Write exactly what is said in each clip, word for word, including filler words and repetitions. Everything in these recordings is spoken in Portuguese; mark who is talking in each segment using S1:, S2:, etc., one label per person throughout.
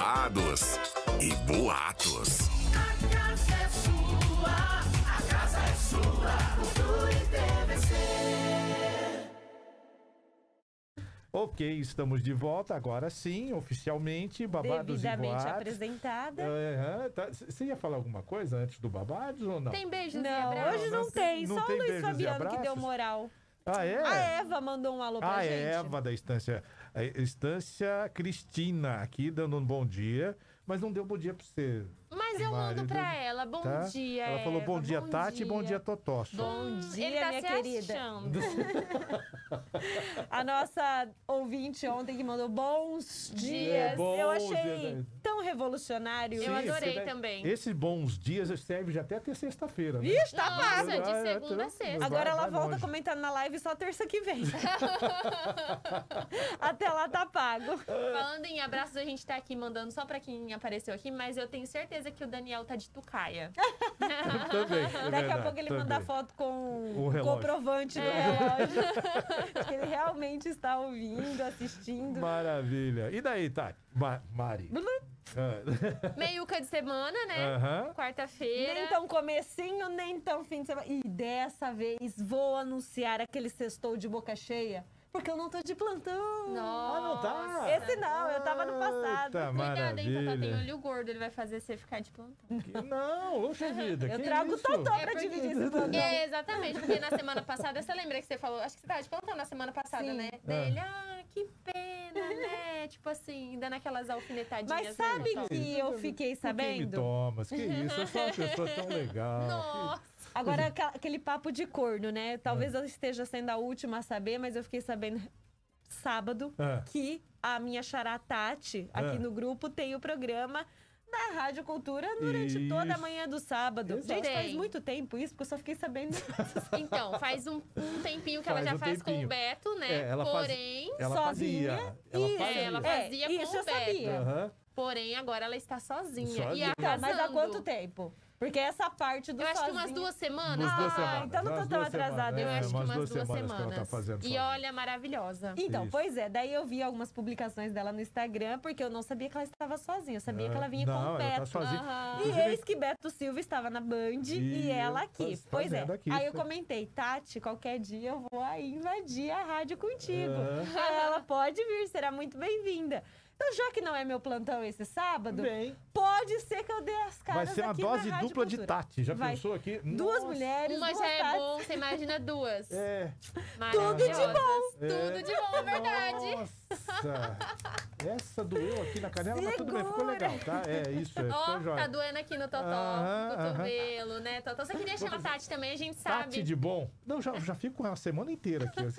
S1: babados e boatos.
S2: A casa é sua, a casa é sua, Cultura e T V C.
S3: Ok, estamos de volta, agora sim, oficialmente, Babados e
S4: Devidamente
S3: Boatos.
S4: apresentada.
S3: Uhum, tá. Você ia falar alguma coisa antes do Babados ou não?
S5: Tem beijos e
S4: Não,
S5: abraços?
S4: hoje não,
S3: Não
S4: tem,
S3: não
S4: só
S3: tem
S4: o Luiz
S3: beijos e
S4: Fabiano que
S3: abraços?
S4: deu moral.
S3: Ah, é?
S4: A Eva mandou um alô pra
S3: A
S4: gente.
S3: Eva da Estância, a Estância Cristina aqui dando um bom dia, mas não deu bom dia pra você.
S5: Mas eu
S3: Marido,
S5: mando pra ela. Bom
S3: tá?
S5: dia,
S3: Ela falou bom
S5: Eva,
S3: dia, Tati, e bom dia, Totó. só.
S4: Bom dia,
S5: Ele tá
S4: minha
S5: se
S4: querida.
S5: achando.
S4: A nossa ouvinte ontem que mandou bons dias.
S3: É, bons
S4: Eu achei
S3: dias, né?
S4: tão revolucionário.
S5: Eu
S3: Sim,
S5: adorei
S3: esse-
S5: também.
S3: Esse bons dias serve já até até sexta-feira, né?
S4: Vixe, tá
S5: Nossa,
S4: fácil.
S5: de
S3: Ah, é,
S5: segunda a
S3: tá-
S5: sexta.
S3: vai-
S4: Agora ela
S3: vai
S4: volta
S3: longe.
S4: comentando na live só terça que vem. Até lá tá pago.
S5: Falando em abraços, a gente tá aqui mandando só pra quem apareceu aqui, mas eu tenho certeza que o Daniel tá de tucaia.
S3: Também, é
S4: Daqui a
S3: verdade,
S4: pouco ele
S3: também.
S4: manda foto com
S3: O
S4: o
S3: relógio.
S4: comprovante do relógio. Que ele realmente está ouvindo, assistindo.
S3: Maravilha. E daí, Tati? Ma Mari? Ah.
S5: Meiuca de semana, né?
S3: Aham.
S5: Quarta-feira.
S4: Nem tão comecinho, nem tão fim de semana. E dessa vez vou anunciar aquele sextou de boca cheia, porque eu não tô de plantão.
S5: Nossa.
S3: Ah, não tá?
S4: Esse não, eu tava no passado.
S3: Eita,
S5: Cuidado, hein, Totó, tem
S3: maravilha.
S5: olho gordo, ele vai fazer você ficar de plantão.
S3: Que- Não, poxa vida.
S4: Eu
S3: que
S4: trago
S3: isso?
S4: Totó
S5: É
S4: pra
S5: porque-
S4: dividir esse plantão.
S5: É, exatamente, porque na semana passada, você lembra que você falou, acho que você tava de plantão na semana passada,
S4: Sim.
S5: né? Dele, ah, que pena, né? Tipo assim, dando aquelas alfinetadinhas.
S4: Mas sabe
S5: né, Totó?
S4: que eu fiquei
S3: Por que me
S4: sabendo?
S3: Thomas? Que isso? Eu sou uma pessoa tão legal.
S5: Nossa.
S4: Agora, aquela- aquele papo de corno, né? Talvez eu esteja sendo a última a saber, mas eu fiquei sabendo sábado
S3: Ah.
S4: que a minha xará Tati, aqui
S3: Ah.
S4: no grupo, tem o programa da Rádio Cultura durante
S3: Isso.
S4: toda a manhã do sábado.
S3: Exato.
S4: Gente, faz
S5: Tem.
S4: muito tempo isso, porque eu só fiquei sabendo.
S5: Então, faz um, um tempinho que ela
S3: Faz
S5: já
S3: um
S5: faz com
S3: tempinho.
S5: o Beto, né?
S3: É, ela faz-
S5: Porém,
S3: Ela
S4: sozinha.
S3: fazia. Ela
S4: Isso.
S3: fazia.
S5: ela
S4: É,
S5: fazia com
S4: isso
S5: o
S4: eu
S5: Beto.
S4: sabia.
S3: Aham.
S5: porém, agora ela está sozinha.
S3: Sozinha.
S5: E
S4: Então,
S5: arrasando.
S4: mas há quanto tempo? Porque essa parte do
S5: Eu acho que umas
S4: sozinho-
S5: duas semanas.
S3: Umas duas
S4: Ah,
S3: semanas.
S4: então não tô
S3: umas
S4: tão
S3: duas
S4: atrasada.
S3: semanas,
S5: Eu
S3: é,
S5: acho que umas duas semanas.
S3: que ela tá fazendo
S5: E
S3: sozinha.
S5: olha, maravilhosa.
S4: Então,
S3: Isso.
S4: pois é, daí eu vi algumas publicações dela no Instagram, porque eu não sabia que ela estava sozinha, eu sabia
S3: É,
S4: que ela vinha
S3: não,
S4: com o
S3: ela tá
S4: Beto.
S3: sozinha.
S5: Aham.
S4: E
S3: Inclusive-
S4: eis que Beto Silva estava na Band e,
S3: E
S4: ela
S3: eu
S4: aqui.
S3: faz-
S4: Pois é.
S3: fazendo aqui,
S4: Aí eu
S3: isso.
S4: comentei, Tati, qualquer dia eu vou aí invadir a rádio contigo.
S3: É.
S4: Aí ela pode vir, será muito bem-vinda. Então, já que não é meu plantão esse sábado,
S3: Vem.
S4: pode ser que eu dê as caras
S3: Vai ser uma
S4: aqui
S3: dose
S4: na Rádio
S3: dupla de
S4: Cultura.
S3: Tati. Já
S4: Vai.
S3: pensou aqui?
S4: Duas
S3: Nossa.
S4: mulheres,
S5: Uma
S4: duas
S5: já é
S4: Tatis.
S5: bom, você imagina duas.
S3: É.
S4: Tudo de
S5: Maravilhosas.
S4: bom.
S5: Tudo de bom, é verdade.
S3: Nossa. Essa doeu aqui na canela, mas tudo bem, ficou
S4: Segura.
S3: legal, tá? É isso, é,
S5: Ó,
S3: ficou jóia.
S5: tá doendo aqui no totó,
S3: Aham,
S5: no cotovelo, né, Totó? Você queria chamar a Tati também, a gente sabe.
S3: Tati de bom. Não, já, já fico uma semana inteira aqui. Assim.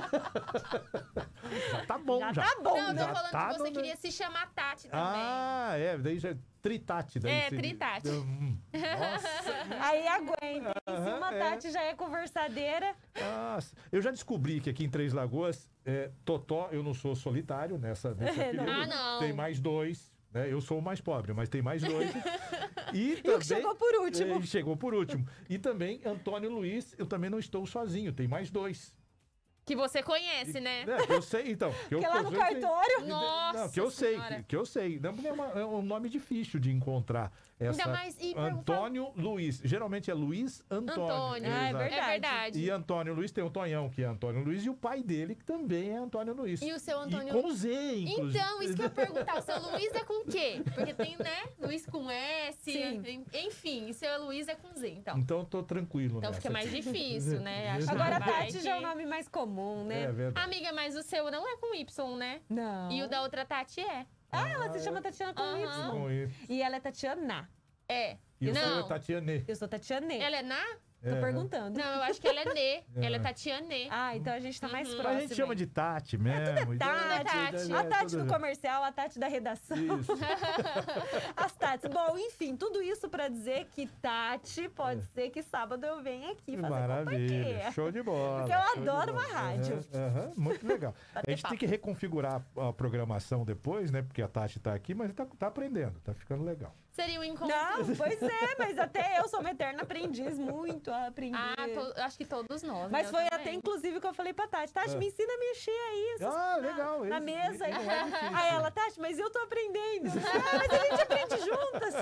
S3: já tá bom, já.
S4: Já tá bom,
S5: Não, eu tô
S3: Já
S5: falando
S3: tá
S5: que você
S3: no-
S5: queria se chamar Tati também.
S3: Ah, é, daí já é tritati. Daí
S5: É,
S3: seria-
S5: tritati.
S3: Hum, Nossa,
S4: Aí aguenta. E se uma
S3: é.
S4: Tati já é conversadeira,
S3: nossa. Eu já descobri que aqui em Três Lagoas, é, Totó, eu não sou solitário nessa, nesse
S4: É,
S3: apelido.
S5: Ah, não.
S3: Tem mais dois. Né? Eu sou o mais pobre, mas tem mais dois. E,
S4: o que
S3: também,
S4: chegou por último.
S3: É, e chegou por último. E também Antônio Luiz, eu também não estou sozinho, tem mais dois.
S5: Que você conhece, né?
S3: É, que eu sei, então. Que eu,
S4: que lá no
S3: eu sei-
S4: cartório.
S5: Nossa
S3: Não, que eu sei,
S5: Senhora.
S3: que, que eu sei. Não, é, uma- é um nome difícil de encontrar. Essa,
S5: mais- e-
S3: Antônio Luiz. Geralmente é Luiz Antônio.
S5: Antônio.
S4: Ah, é
S3: Exato.
S4: verdade.
S5: É verdade.
S3: E Antônio Luiz tem o Tonhão, que é Antônio Luiz, e o pai dele, que também é Antônio Luiz.
S5: E o seu Antônio-
S3: E com Z, inclusive.
S5: Então, isso que eu ia perguntar. O seu Luiz é com quê? Porque tem, né? Luiz com S.
S4: Sim.
S5: Enfim, o seu Luiz é com Z, então.
S3: Então eu tô tranquilo
S5: Então
S3: nessa
S5: fica mais
S3: aqui.
S5: difícil, né? Acho que
S4: Agora
S5: vai
S4: Tati
S5: que-
S4: já é o nome mais comum, né?
S3: É verdade.
S5: Amiga, mas o seu não é com Y, né?
S4: Não.
S5: E o da outra Tati é.
S4: Ah, ela se chama Tatiana com
S5: Aham.
S4: Y.
S3: Com isso.
S4: E ela é Tatiana.
S5: É.
S3: E o seu
S5: não.
S3: é Tatiane.
S4: Eu sou Tatiane.
S5: Ela é na?
S4: Tô
S3: É.
S4: perguntando.
S5: Não, eu acho que ela é Nê. Ela é Tatiane.
S4: Ah, então a gente tá mais
S5: Uhum.
S4: próximo.
S3: A gente chama
S4: aí.
S3: de Tati mesmo.
S4: Tati,
S5: Tati.
S4: a Tati
S3: tudo
S4: do comercial, a Tati da redação.
S3: Isso.
S4: As Tatis. Bom, enfim, tudo isso pra dizer que Tati, pode ser que sábado eu venha aqui fazer
S3: Maravilha,
S4: companhia.
S3: show de bola.
S4: Porque eu
S3: show de
S4: adoro
S3: bola.
S4: uma rádio.
S3: Aham, aham, muito legal. A
S4: Bater
S3: gente
S4: papo.
S3: tem que reconfigurar a programação depois, né? Porque a Tati tá aqui, mas tá, tá aprendendo, tá ficando legal.
S5: Seria um encontro.
S4: Não, pois é, mas até eu sou uma eterna aprendiz, muito a aprender.
S5: Ah, to- acho que todos nós.
S4: Mas
S5: né? Eu
S4: foi
S5: também.
S4: até, inclusive, que eu falei pra Tati. Tati,
S3: Ah.
S4: me ensina a mexer aí. essas-
S3: Ah,
S4: na-
S3: legal,
S4: Na
S3: esse-
S4: mesa.
S3: esse
S4: Aí,
S3: não é difícil.
S4: aí ela, Tati, mas eu tô aprendendo. Ah, mas a gente aprende juntas.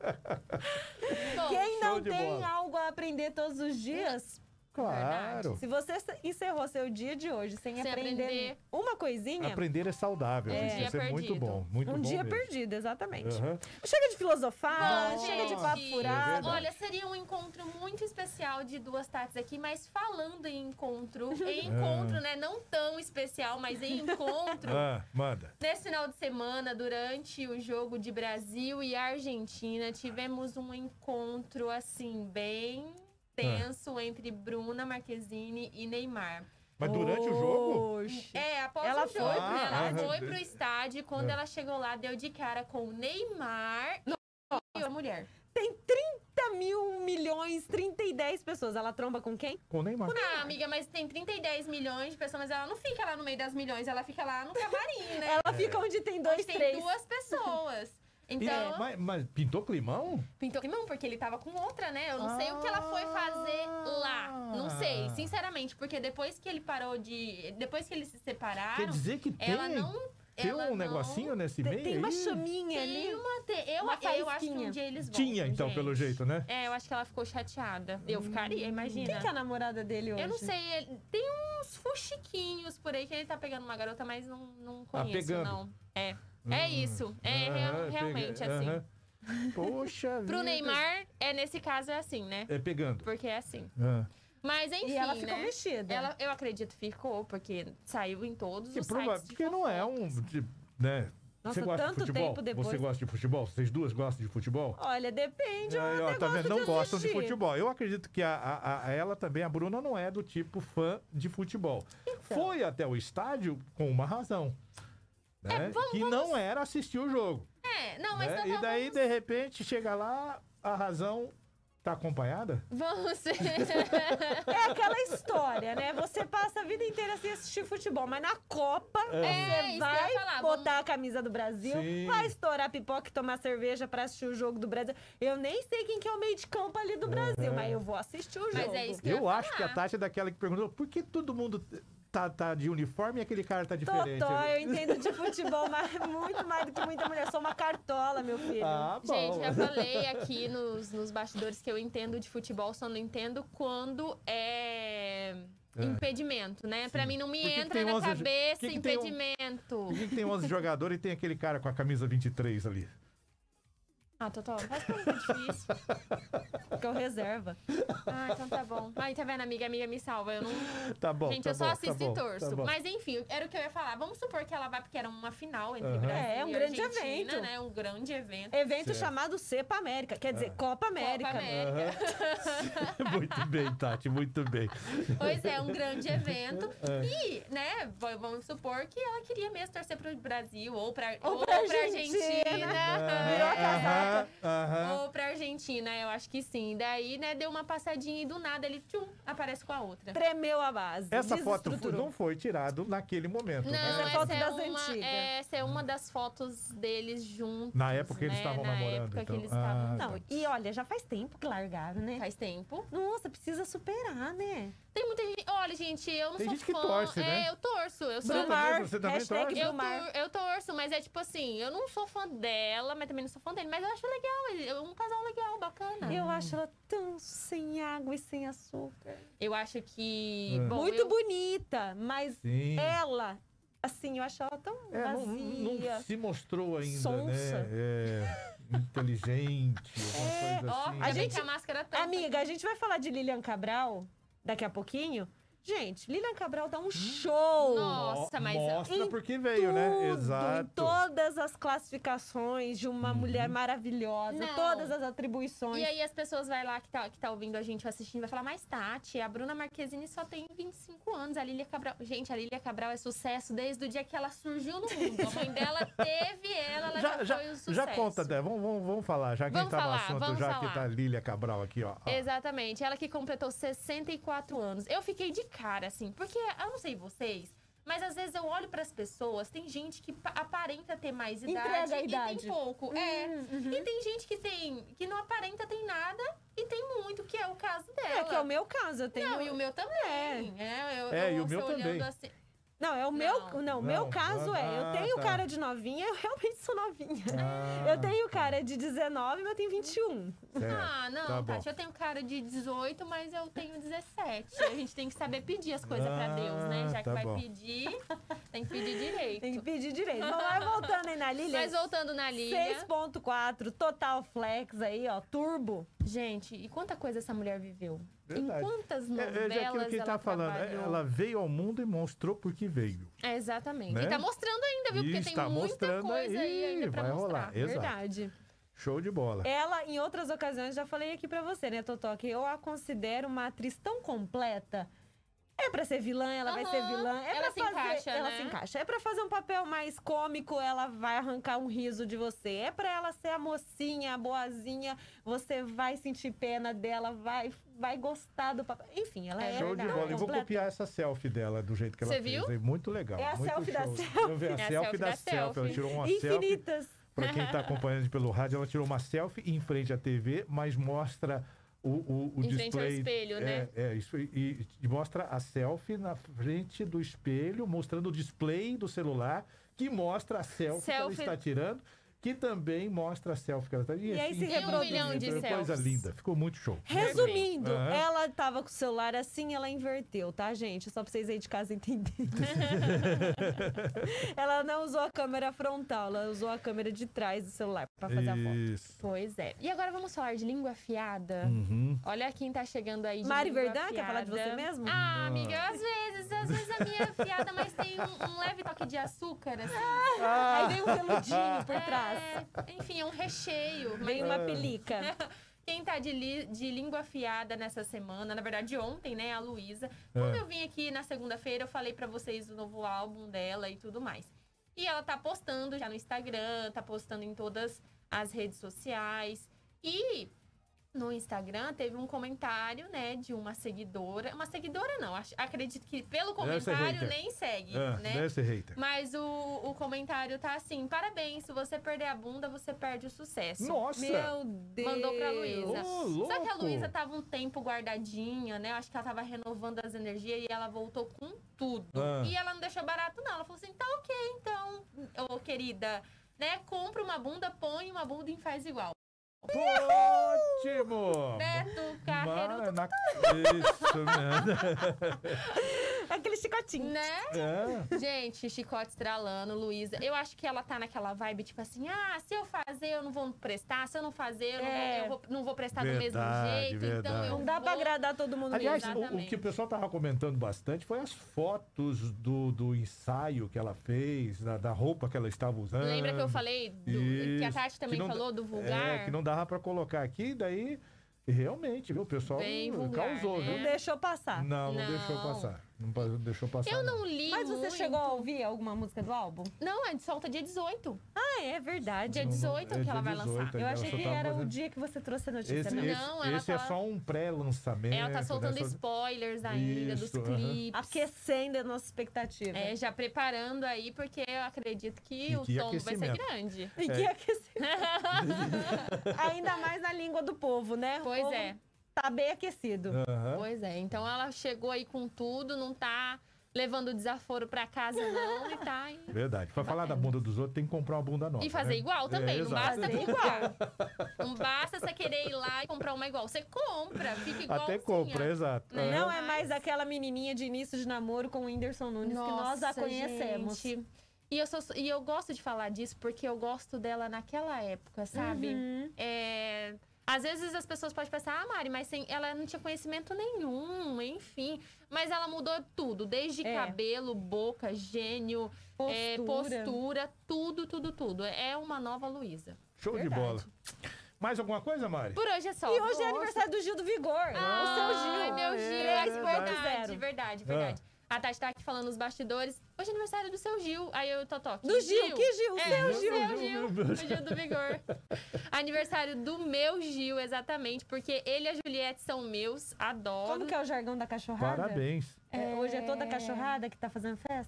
S5: Bom,
S4: Quem
S3: show
S4: não
S3: de
S4: tem
S3: bola.
S4: algo a aprender todos os dias...
S3: Claro.
S4: Se você encerrou seu dia de hoje sem,
S5: Sem
S4: aprender,
S5: aprender.
S4: uma coisinha,
S3: Aprender é saudável,
S4: É.
S3: gente.
S5: Um
S3: Isso
S5: dia
S3: é muito
S5: perdido.
S3: bom. Muito
S4: um
S3: bom
S4: dia
S3: mesmo.
S4: perdido, exatamente.
S3: Aham.
S4: Chega de filosofar,
S5: Bom,
S4: chega de
S5: gente,
S4: papo
S3: É
S4: furado.
S3: verdade.
S5: olha, seria um encontro muito especial de duas Tatis aqui, mas falando em encontro, em encontro, né? Não tão especial, mas em encontro.
S3: Ah, manda.
S5: Nesse final de semana, durante o jogo de Brasil e Argentina, tivemos um encontro, assim, bem tenso entre Bruna Marquezine e Neymar.
S3: Mas durante o jogo?
S4: Oxe.
S5: É, após
S4: Ela
S5: o jogo,
S4: foi
S3: pro
S5: ela
S3: estádio?
S5: foi pro estádio. Quando
S3: É.
S5: ela chegou lá, deu de cara com o Neymar e a mulher.
S4: Tem trinta mil milhões, trinta e dez pessoas. Ela tromba com quem?
S3: Com o Neymar.
S5: Ah, amiga, mas tem trinta e dez milhões de pessoas, mas ela não fica lá no meio das milhões, ela fica lá no camarim, né?
S4: Ela fica onde tem dois,
S5: Onde tem
S4: três.
S5: duas pessoas.
S3: E-
S5: Então,
S3: mas, mas pintou climão?
S5: pintou que não, porque ele tava com outra, né? Eu não sei o que ela foi fazer lá. Não sei, sinceramente, porque depois que ele parou de. Depois que eles se separaram,
S3: Quer dizer que tem,
S5: ela não.
S3: tem
S5: ela
S3: um
S5: não-
S3: negocinho nesse
S4: Tem,
S3: meio
S4: tem uma
S3: aí?
S4: chaminha
S5: Tem
S4: ali.
S5: uma. te- Eu,
S4: Uma
S5: eu acho que
S4: faísquinha.
S5: um dia eles voltam.
S3: Tinha, então,
S5: gente.
S3: pelo jeito, né?
S5: É, eu acho que ela ficou chateada. Eu ficaria, imagina.
S4: Quem que é a namorada dele hoje?
S5: Eu não sei, ele- tem uns fuxiquinhos por aí que ele tá pegando uma garota, mas não, não
S3: Ah,
S5: conheço,
S3: pegando.
S5: não. É. É isso. É real-
S3: Aham,
S5: realmente
S3: pega-
S5: assim.
S3: aham. Poxa vida.
S5: Pro Neymar, é nesse caso é assim, né?
S3: É pegando.
S5: Porque é assim.
S3: Ah.
S5: Mas enfim,
S4: E ela ficou
S5: né?
S4: mexida.
S5: Ela, eu acredito que ficou, porque saiu em todos
S3: Que
S5: os
S3: prova-
S5: sites de
S3: Porque não é um...
S5: fofocas.
S3: de- né?
S4: Nossa,
S3: Você gosta
S4: tanto
S3: de futebol?
S4: tempo depois.
S3: Você gosta de futebol? Vocês duas gostam de futebol?
S4: Olha, depende.
S3: Aí,
S4: eu
S3: ó,
S4: até
S3: tá vendo?
S4: gosto
S3: Não
S4: de
S3: gostam de
S4: assistir.
S3: futebol. Eu acredito que a, a- a- ela também, a Bruna, não é do tipo fã de futebol.
S4: Então.
S3: Foi até o estádio com uma razão. Né?
S5: É, vamos-
S3: que não era assistir o jogo.
S5: É, não, mas
S3: Né?
S5: então
S3: E daí,
S5: vamos,
S3: de repente, chega lá, a razão tá acompanhada?
S5: vamos ser...
S4: É aquela história, né? Você passa a vida inteira sem assistir futebol, mas na Copa
S5: É,
S4: você
S5: isso que eu ia
S4: vai
S5: falar,
S4: botar a camisa do Brasil,
S3: Sim.
S4: vai estourar pipoca e tomar cerveja pra assistir o jogo do Brasil. Eu nem sei quem que é o meio de campo ali do Brasil, mas eu vou assistir o jogo.
S5: Mas é isso que eu
S3: Eu
S5: ia
S3: acho que a
S5: falar.
S3: Tati é daquela que perguntou por que todo mundo tá, tá de uniforme e aquele cara tá diferente.
S4: Totó,
S3: ali?
S4: eu entendo de futebol mas muito mais do que muita mulher. Sou uma cartola, meu filho.
S3: Ah, bom.
S5: Gente, já falei aqui nos, nos bastidores que eu entendo de futebol, só não entendo quando é, impedimento, né? Pra mim não me
S3: Por que que
S5: entra
S3: tem
S5: na
S3: onze jo-
S5: cabeça
S3: que que tem um-
S5: impedimento.
S3: Por que, que tem onze jogadores e tem aquele cara com a camisa vinte e três ali?
S5: Ah, Totó, faz pergunta difícil.
S4: Porque eu reserva.
S5: Ah, então tá bom. Aí, tá vendo, amiga? Amiga, me salva. Eu não...
S3: Tá bom,
S5: Gente,
S3: tá
S5: eu só
S3: bom,
S5: assisto
S3: tá bom,
S5: e torço.
S3: tá bom.
S5: Mas enfim, era o que eu ia falar. Vamos supor que ela vai, porque era uma final entre
S3: Aham.
S5: Brasil
S4: É, é um
S5: e
S4: grande
S5: Argentina,
S4: evento.
S5: né? Um grande evento.
S4: Evento
S3: Certo.
S4: chamado Cepa América, quer dizer, Copa América.
S5: Copa América.
S3: Aham. Muito bem, Tati, muito bem.
S5: Pois é, um grande evento.
S3: É.
S5: E, né, v- vamos supor que ela queria mesmo torcer pro Brasil ou pra,
S4: Ou
S5: ou
S4: pra
S5: pra
S4: Argentina.
S5: Argentina.
S4: Virou a casaca.
S3: Aham, aham.
S5: Ou pra Argentina, eu acho que sim. Daí, né, deu uma passadinha e do nada ele tchum, aparece com a outra.
S4: Tremeu a base.
S3: Essa foto fu-
S4: desestruturou.
S3: não foi tirado naquele momento,
S5: Não,
S3: né?
S4: Essa é
S5: essa
S4: foto
S5: é,
S4: das
S5: uma,
S4: antigas.
S5: essa é uma das fotos deles juntos.
S3: Na época que eles
S5: né?
S3: estavam
S5: Na
S3: namorando,
S5: época
S3: então.
S5: que eles
S3: Ah,
S5: estavam.
S4: Não, e olha, já faz tempo que largaram, né?
S5: Faz tempo.
S4: Nossa, precisa superar, né?
S5: Tem muita gente. Olha, gente, eu não
S3: Tem
S5: sou
S3: gente que
S5: fã.
S3: torce, né?
S5: É, eu torço. Eu sou.
S3: Você
S4: Brumar,
S3: também- você também
S4: hashtag
S3: torce?
S5: Eu,
S4: Brumar.
S5: tor- eu torço, mas é tipo assim, eu não sou fã dela, mas também não sou fã dele. Mas eu acho legal, é um casal legal, bacana.
S4: Eu acho ela tão sem água e sem açúcar.
S5: Eu acho que.
S3: É.
S5: Bom,
S4: Muito
S5: eu-
S4: bonita, mas
S3: Sim.
S4: ela, assim, eu acho ela tão
S3: É, não,
S4: vazia.
S3: não se mostrou ainda,
S4: Sonsa.
S3: né? É, inteligente, alguma
S4: É,
S3: coisa
S5: Ó,
S3: assim.
S5: ainda
S4: A
S5: bem
S4: gente-
S5: que a máscara tampa.
S4: Amiga, a gente vai falar de Lilian Cabral daqui a pouquinho. Gente, Lilian Cabral dá um show.
S5: Nossa, mas.
S3: Mostra
S4: em
S3: porque veio, né?
S4: Tudo,
S3: Exato.
S4: Em todas as classificações de uma mulher maravilhosa,
S5: Não.
S4: todas as atribuições.
S5: E aí as pessoas vai lá que tá, que tá ouvindo a gente ou assistindo, vai falar, mas Tati, a Bruna Marquezine só tem vinte e cinco anos, a Lília Cabral... Gente, a Lília Cabral é sucesso desde o dia que ela surgiu no mundo. A mãe dela teve ela, ela já,
S3: Já, já,
S5: foi um sucesso.
S3: já conta, Dé. Vamos, vamos, vamos falar, já que
S5: Vamos
S3: a gente tá
S5: falar,
S3: no assunto,
S5: vamos
S3: já
S5: falar.
S3: que tá a Lília Cabral aqui, ó. ó.
S5: Exatamente. Ela que completou sessenta e quatro anos. Eu fiquei de cara, assim, porque eu não sei vocês, mas às vezes eu olho pras pessoas, tem gente que pa- aparenta ter mais idade
S4: Entrega a
S5: e
S4: idade.
S5: tem pouco. É.
S4: Hum, uhum.
S5: E tem gente que tem que não aparenta tem nada e também tem muito, que é o caso dela.
S4: É, que é o meu caso. Eu tenho...
S5: Não, e o meu também. É, eu,
S3: É,
S5: eu,
S3: e o meu
S5: você olhando
S3: também.
S5: assim-
S4: Não, é o meu. Não, o meu
S3: Não,
S4: caso
S3: ah,
S4: é. Eu tenho
S3: tá.
S4: cara de novinha, eu realmente sou novinha.
S3: Ah,
S4: Eu tenho cara de dezenove, mas eu tenho vinte e um.
S3: certo.
S5: Ah, não,
S3: Tá bom.
S5: Tati, eu tenho cara de dezoito, mas eu tenho dezessete. A gente tem que saber pedir as coisas pra Deus, né? Já que
S3: tá
S5: vai
S3: bom.
S5: pedir, tem que pedir direito.
S4: Tem que pedir direito. Vamos lá, voltando aí na Lilia.
S5: Mas voltando na linha.
S4: seis ponto quatro, Total Flex aí, ó, turbo.
S5: Gente, e quanta coisa essa mulher viveu?
S3: Verdade.
S5: Em quantas
S3: É,
S5: novelas
S3: é de aquilo que ele
S5: ela
S3: tá falando. é,
S5: trabalhou?
S3: Ela veio ao mundo e mostrou por que veio.
S5: É, exatamente.
S3: Né?
S5: E tá mostrando ainda, viu? Porque
S3: Isso,
S5: tem
S3: tá
S5: muita
S3: mostrando
S5: coisa aí
S3: aí,
S5: ainda pra
S3: vai
S5: mostrar.
S3: rolar. Exato.
S4: Verdade.
S3: Show de bola.
S4: Ela, em outras ocasiões, já falei aqui pra você, né, Totó, que eu a considero uma atriz tão completa. É pra ser vilã, ela vai ser
S5: Aham,
S4: vilã. É
S5: ela
S4: pra
S5: se
S4: fazer,
S5: encaixa,
S4: ela
S5: né?
S4: se encaixa. É pra fazer um papel mais cômico, ela vai arrancar um riso de você. É pra ela ser a mocinha, a boazinha, você vai sentir pena dela, vai, vai gostar do papel. Enfim, ela é,
S5: É
S3: Show de
S5: verdade.
S3: bola. E vou
S4: completa.
S3: copiar essa selfie dela do jeito que ela
S5: Você
S3: fez.
S5: viu?
S3: Aí, muito legal.
S4: É a
S3: muito
S4: selfie da
S3: show.
S4: selfie.
S3: Eu vi a,
S5: É a
S3: selfie
S5: selfie
S3: da
S5: da
S3: selfie. Ela
S5: selfie.
S3: tirou uma selfie.
S4: Infinitas.
S3: Pra quem tá acompanhando pelo rádio, ela tirou uma selfie em frente à T V, mas mostra o, o, o
S5: Em
S3: display.
S5: frente ao espelho, né?
S3: É, é isso. E, e mostra a selfie na frente do espelho, mostrando o display do celular, que mostra a selfie, que ela
S5: Selfie.
S3: está tirando, que também mostra a selfie que ela está tirando.
S4: E aí se
S3: enfim,
S4: reproduz.
S5: Um milhão de
S3: Coisa
S5: selfies.
S3: linda. Ficou muito show.
S4: Resumindo,
S3: Aham.
S4: ela tava com o celular assim, ela inverteu, tá, gente? Só pra vocês aí de casa entenderem. Ela não usou a câmera frontal, ela usou a câmera de trás do celular pra fazer a foto.
S3: Isso.
S5: Pois é. E agora vamos falar de língua afiada.
S3: Uhum.
S5: Olha quem tá chegando aí de
S4: Mari
S5: língua
S4: Verdun, quer
S5: afiada.
S4: falar de você mesmo?
S5: Ah, amiga, às vezes, às vezes a minha é afiada, mas tem um, um leve toque de açúcar, assim.
S4: Aí vem um veludinho por trás.
S5: É, enfim, é um recheio.
S4: Vem
S5: Mas
S4: uma pelica.
S5: quem tá de, li- de língua afiada nessa semana, na verdade ontem, né, a Luísa. Quando
S3: É.
S5: eu vim aqui na segunda-feira, eu falei pra vocês do novo álbum dela e tudo mais. E ela tá postando já no Instagram, tá postando em todas as redes sociais. E no Instagram teve um comentário, né, de uma seguidora. Uma seguidora não, acho- acredito que pelo
S3: Deve ser
S5: comentário
S3: hater.
S5: nem segue,
S3: Ah,
S5: né?
S3: Deve ser hater.
S5: Mas o, o comentário tá assim: parabéns, se você perder a bunda, você perde o sucesso.
S3: Nossa!
S4: Meu Deus.
S5: Mandou pra Luísa.
S3: Ô,
S5: Só que a
S3: louco!
S5: Luísa tava um tempo guardadinha, né? Acho que ela tava renovando as energias e ela voltou com tudo.
S3: Ah.
S5: E ela não deixou barato, não. Ela falou assim: tá ok, então, ô querida, né? Compra uma bunda, põe uma bunda e faz igual.
S3: Ótimo!
S5: Beto Carreiro,
S3: Mano, na... Isso mesmo.
S4: Aquele chicotinho.
S5: né?
S3: É.
S5: Gente, chicote estralando, Luísa. Eu acho que ela tá naquela vibe, tipo assim, ah, se eu fazer, eu não vou prestar. Se eu não fazer, eu, não,
S4: É.
S5: vou, eu vou- não vou prestar do mesmo
S3: Verdade,
S5: jeito. Então
S3: verdade.
S5: eu
S4: Não dá pra
S5: vou...
S4: agradar todo mundo
S3: Aliás,
S4: mesmo.
S3: o, o
S5: Exatamente.
S3: que o pessoal tava comentando bastante foi as fotos do, do ensaio que ela fez, da, da roupa que ela estava usando.
S5: Lembra que eu falei, do- que a
S3: Isso,
S5: Tati também
S3: que não-
S5: falou do vulgar?
S3: É, que não dava pra colocar aqui, daí realmente, viu? O pessoal
S5: Bem vulgar,
S3: causou,
S5: né?
S4: Não
S3: viu?
S4: deixou passar.
S3: Não, não,
S5: Não.
S3: deixou passar. Não pa- deixou passar.
S5: Eu não li
S4: Mas você
S5: muito.
S4: chegou a ouvir alguma música do álbum?
S5: Não, é solta dia dezoito.
S4: Ah, é verdade.
S5: Dia
S3: Não, não,
S5: dezoito
S3: é
S5: que
S3: dia
S5: ela vai
S3: dezoito,
S5: lançar.
S3: é.
S4: Eu
S3: Ela
S4: achei
S3: só
S4: que
S3: tava
S4: era o
S3: fazendo-
S4: dia que você trouxe a notícia.
S3: Esse,
S4: não.
S3: esse,
S5: Não, ela
S3: esse é
S5: tá-
S3: só um pré-lançamento.
S5: Ela tá soltando
S3: né? Só-
S5: spoilers ainda
S3: Isso,
S5: dos
S3: aham.
S5: clipes.
S4: Aquecendo a nossa expectativa.
S5: É, já preparando aí, porque eu acredito que
S3: E
S5: o
S3: que
S5: tom vai ser
S3: aquecimento.
S5: grande.
S4: E que aquecimento. Ainda mais na língua do povo, né? O
S5: Pois
S4: povo
S5: é.
S4: Tá bem aquecido.
S3: Aham.
S5: Pois é, então ela chegou aí com tudo, não tá levando desaforo pra casa não e tá aí.
S3: Verdade. Pra falar da bunda dos outros, tem que comprar uma bunda nova.
S5: E fazer
S3: né?
S5: igual também,
S3: É,
S5: não
S3: exato.
S5: basta igual. Não basta você querer ir lá e comprar uma igual. Você compra, fica igual.
S3: Até compra, exato.
S5: Né?
S3: Aham.
S4: Não é mais aquela menininha de início de namoro com o Whindersson Nunes que nós a conhecemos.
S5: Gente. E eu, sou, e eu gosto de falar disso porque eu gosto dela naquela época, sabe?
S4: Uhum.
S5: É, às vezes as pessoas podem pensar, ah, Mari, mas sem, ela não tinha conhecimento nenhum, enfim. Mas ela mudou tudo, desde
S4: É.
S5: cabelo, boca, gênio, é,
S4: Postura.
S5: postura, tudo, tudo, tudo. É uma nova Luísa.
S3: Show
S5: Verdade.
S3: de bola. Mais alguma coisa, Mari?
S5: Por hoje é só.
S4: E hoje é aniversário do Gil do Vigor. o seu Gil.
S5: Ai, meu Gil,
S3: é
S5: é verdade,
S4: verdade.
S5: verdade, verdade. A Tati tá aqui falando nos bastidores. Hoje é aniversário do seu Gil. Aí eu, Totó.
S4: Do Gil, que Gil?
S5: É,
S4: Seu
S5: o
S4: Gil.
S5: seu Gil. O Gil do Vigor. Aniversário do meu Gil, exatamente. Porque ele e a Juliette são meus. Adoro.
S4: Como que é o jargão da cachorrada?
S3: Parabéns.
S4: É, hoje é toda cachorrada que tá fazendo festa?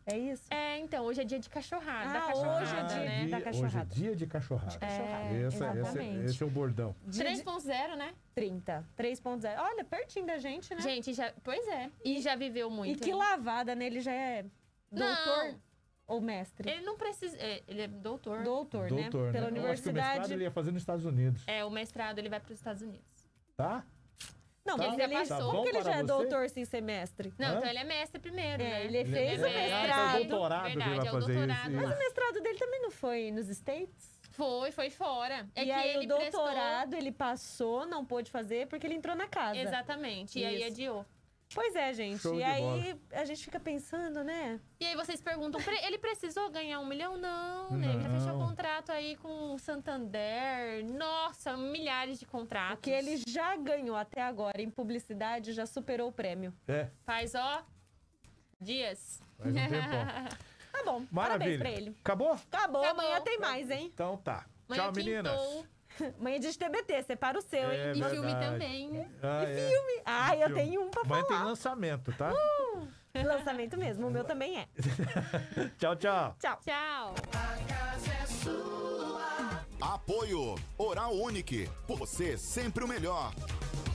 S4: É isso?
S5: É, então, hoje é dia de cachorrada. da
S4: Ah,
S5: cachorrada,
S4: hoje é dia
S5: né?
S4: de- da
S3: Hoje é
S4: cachorrada.
S3: dia de cachorrada.
S4: cachorrada.
S3: Esse, esse,
S4: exatamente.
S3: esse é o bordão.
S4: Dia
S5: três
S4: de
S5: ponto zero, né?
S4: trinta. três ponto zero. Olha, pertinho da gente, né?
S5: Gente, já, pois é. E já viveu
S4: e
S5: muito.
S4: que
S5: hein?
S4: lavada, né? Ele já é doutor
S5: Não.
S4: ou mestre?
S5: Ele não precisa. é, Ele é doutor.
S4: Doutor,
S3: Doutor,
S4: né?
S3: né?
S4: Pela
S3: Eu acho que o mestrado
S4: universidade.
S3: ele ia fazer nos Estados Unidos.
S5: É, o mestrado ele vai para os Estados Unidos.
S3: Tá?
S4: Não,
S3: Tá?
S4: mas
S5: já
S4: ele,
S5: passou.
S4: como
S3: Tá
S4: que ele
S3: bom
S4: já é
S3: para você?
S4: doutor sem ser mestre?
S5: Não,
S3: Hã?
S5: então ele é mestre primeiro,
S4: É,
S5: né?
S4: ele fez o
S5: é-
S4: mestrado.
S3: Ah, é o doutorado
S5: Verdade,
S3: que ele vai
S5: é o
S3: fazer
S5: doutorado.
S3: isso.
S4: Mas
S3: isso.
S4: o mestrado dele também não foi nos States?
S5: Foi, foi fora. É
S4: e
S5: que
S4: aí
S5: ele
S4: o doutorado ele passou, não pôde fazer porque ele entrou na casa.
S5: prestou... Exatamente. E aí
S4: Isso.
S5: adiou.
S4: Pois é, gente.
S3: Show
S4: e
S3: de
S4: aí a gente fica pensando, né?
S5: E aí vocês perguntam, "Pre- ele precisou ganhar um milhão? Não, né? Ele já
S3: Não.
S5: fechou contrato aí com o Santander. Nossa, milhares de contratos.
S4: O que ele já ganhou até agora em publicidade já superou o prêmio.
S3: É,
S5: Faz, ó, dias.
S3: faz um tempão.
S4: Tá bom, parabéns
S3: Maravilha.
S4: pra ele.
S3: Acabou?
S4: Acabou,
S5: Acabou.
S4: amanhã tem mais, hein?
S3: Então tá.
S5: Amanhã
S3: Tchau, meninas.
S5: quintou.
S4: Amanhã é dia de T B T, separa o seu,
S3: É
S4: hein?
S5: E
S3: verdade.
S5: filme também.
S3: Ah, é.
S4: Filme. Ah, eu
S3: Filme.
S4: tenho um pra
S3: Amanhã tem
S4: falar.
S3: lançamento, tá?
S4: Lançamento mesmo, o meu também é.
S3: Tchau, tchau.
S4: Tchau.
S5: Tchau.
S1: Apoio Oral Unique. Por você sempre o melhor.